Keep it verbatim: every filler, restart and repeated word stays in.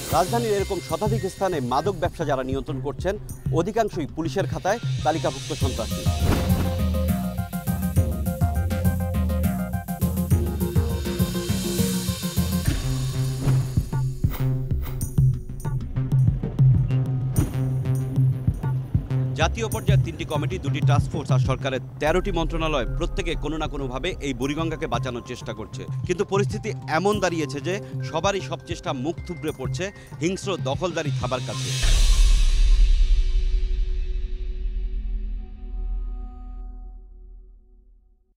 রাজধানীর এরকম শতাধিক স্থানে মাদক ব্যবসা যারা নিয়ন্ত্রণ করছেন অধিকাংশই পুলিশের খাতায় তালিকাভুক্ত সন্ত্রাসী। জাতীয় পর্যায়ে তিনটি কমিটি, দুটি টাস্কফোর্স আর সরকারের তেরোটি মন্ত্রণালয় প্রত্যেকে কোনো না কোনোভাবে এই বুড়িগঙ্গাকে বাঁচানোর চেষ্টা করছে। কিন্তু পরিস্থিতি এমন দাঁড়িয়েছে যে সবারই সব চেষ্টা মুখ থুবড়ে পড়ছে হিংস্র দখলদারি থাবার কাছে।